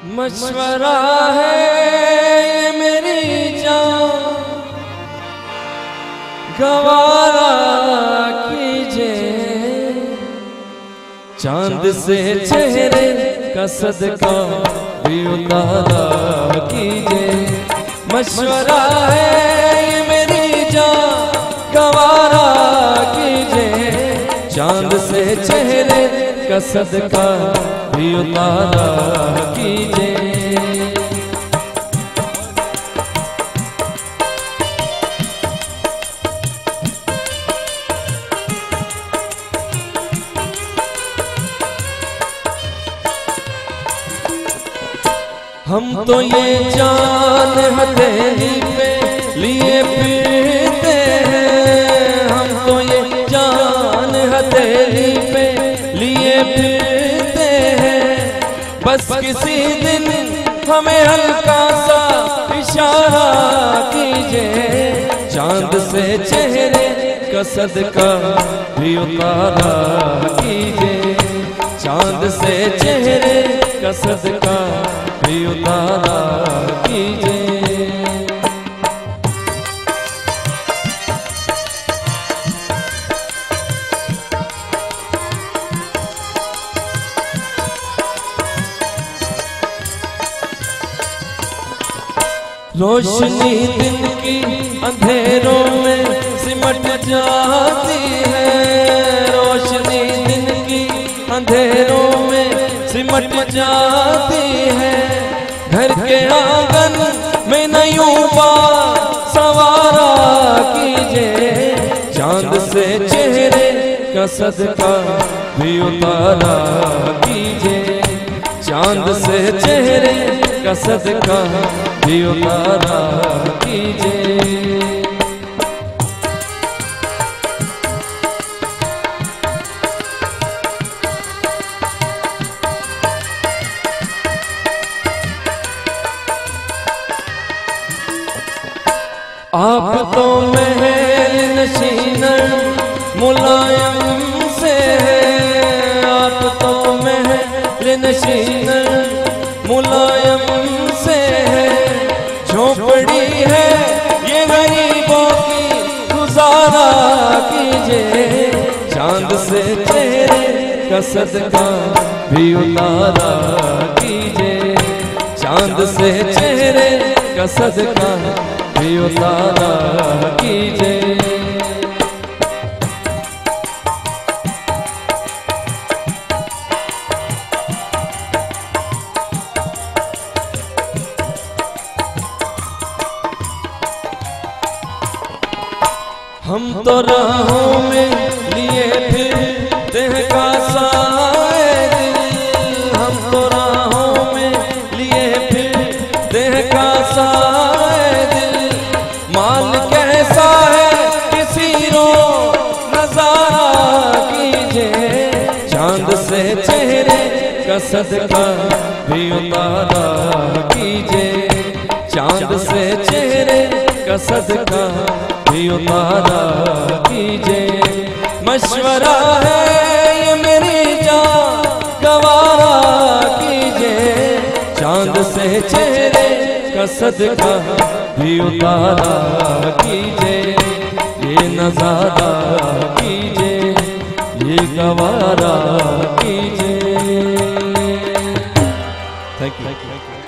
मशवरा है ये मेरी जान, गवारा कीजिए, चांद से चेहरे का सदका भी उतारा कीजिए। मशवरा है ये मेरी जान, गवारा कीजिए, चांद से चेहरे का सदका भी उतारा कीजिए। हम तो ये जान हथेली पे लिए फिरते हैं, हम तो ये जान हथेली पे लिए फिरते हैं, बस किसी दिन हमें हल्का सा इशारा कीजिए, चांद से चेहरे का सदका भी उतारा कीजिए, चांद से चेहरे का सदका भी उतारा कीजिए। रोशनी दिन की अंधेरों में सिमट जाती है, रोशनी दिन की अंधेरों में सिमट जाती है, घर के आंगन में नयूं सवारा कीजिए, चांद से चेहरे का सदका भी उतारा कीजिए, चांद से चेहरे का सदका भी उतारा कीजिए। आप तो महल नशीन मुलायम से है, आप तो महल नशीन मुलायम से है, झोपड़ी है ये गरीबों की गुजारा कीजिए, चांद से चेहरे का सदका भी उतारा कीजिए, चांद से चेहरे का सदका भी उतारा कीजिए। हम तो राहों में लिए फिरते हैं कासाए दिल, हम तो राहों में लिए फिरते हैं कासाए दिल, माल कैसा है किसी रो नजारा कीजिए, चांद से चेहरे का सदका भी उतारा कीजिए, चांद से चेहरे का सदका भी उतारा कीजिए। मशवरा है ये मेरी जान, गवारा कीजिए, चांद से चेहरे का सदका भी उतारा कीजिए, ये नजारा कीजिए, ये गवारा कीजिए। Thank you.